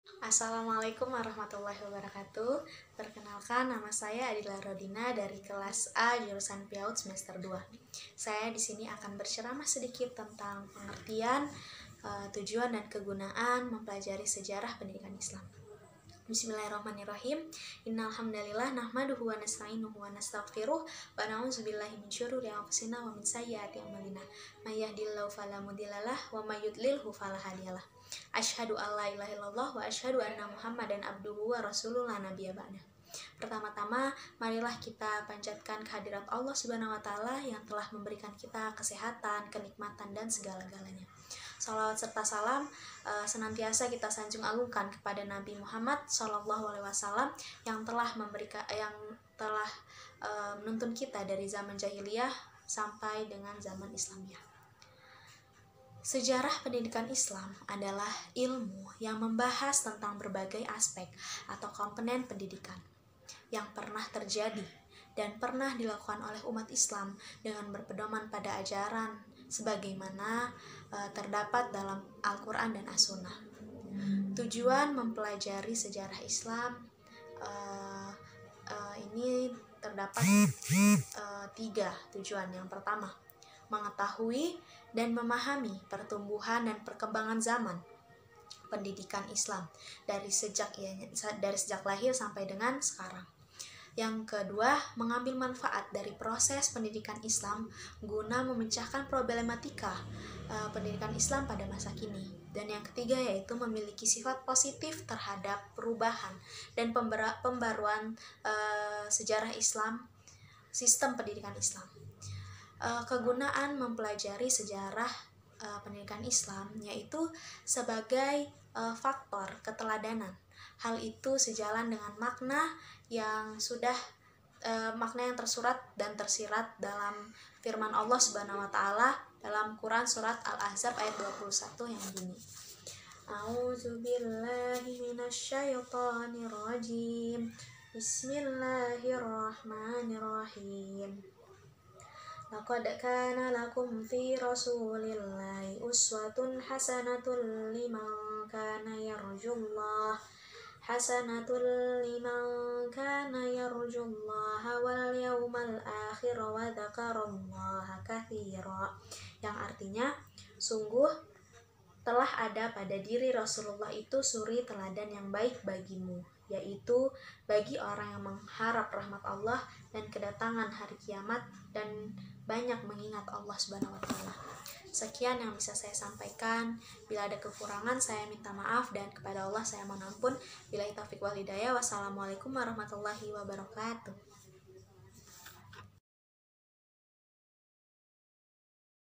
Assalamualaikum warahmatullahi wabarakatuh. Perkenalkan, nama saya Adila Rodina dari kelas A jurusan PIAUD semester 2. Saya di sini akan berceramah sedikit tentang pengertian, tujuan dan kegunaan mempelajari sejarah pendidikan Islam. Bismillahirrahmanirrahim. Innal hamdalillah nahmaduhu wa nasta'inuhu wa nastaghfiruh wa na'udzubillahi min syururi anfusina wa min sayyiati a'malina. May yahdihillahu fala mudhillalah wa may yudlilhu fala hadiyalah. Asyhadu an la ilaha illallah wa asyhadu anna Muhammadan abduhu wa rasuluhu la nabiyya ba'dah. Pertama-tama, marilah kita panjatkan kehadirat Allah Subhanahu wa taala yang telah memberikan kita kesehatan, kenikmatan dan segala-galanya. Salawat serta salam senantiasa kita sanjung agungkan kepada Nabi Muhammad SAW yang telah menuntun kita dari zaman jahiliyah sampai dengan zaman Islamiyah. Sejarah pendidikan Islam adalah ilmu yang membahas tentang berbagai aspek atau komponen pendidikan yang pernah terjadi dan pernah dilakukan oleh umat Islam dengan berpedoman pada ajaran sebagaimana terdapat dalam Al-Quran dan As-Sunnah. Tujuan mempelajari sejarah Islam ini terdapat 3 tujuan. Yang pertama, mengetahui dan memahami pertumbuhan dan perkembangan zaman pendidikan Islam dari sejak lahir sampai dengan sekarang. Yang kedua, mengambil manfaat dari proses pendidikan Islam guna memecahkan problematika pendidikan Islam pada masa kini. Dan yang ketiga yaitu memiliki sifat positif terhadap perubahan dan pembaruan sejarah Islam, sistem pendidikan Islam. Kegunaan mempelajari sejarah pendidikan Islam yaitu sebagai faktor keteladanan. Hal itu sejalan dengan makna yang tersurat dan tersirat dalam firman Allah Subhanahu wa taala dalam Quran surat Al-Ahzab ayat 21 yang bunyi, A'udzubillahi minasyaitonirrajim. Bismillahirrahmanirrahim. Laqad kana lakum fi Rasulillahi uswatun hasanatun liman kana yarjullaha wal yawmal akhir wa dzakarallaha katsira. Yang artinya, sungguh telah ada pada diri Rasulullah itu suri teladan yang baik bagimu, yaitu bagi orang yang mengharap rahmat Allah dan kedatangan hari kiamat dan banyak mengingat Allah Subhanahu wa taala. Sekian yang bisa saya sampaikan. Bila ada kekurangan saya minta maaf dan kepada Allah saya mohon ampun. Billahi taufiq wal hidayah. Wassalamualaikum warahmatullahi wabarakatuh.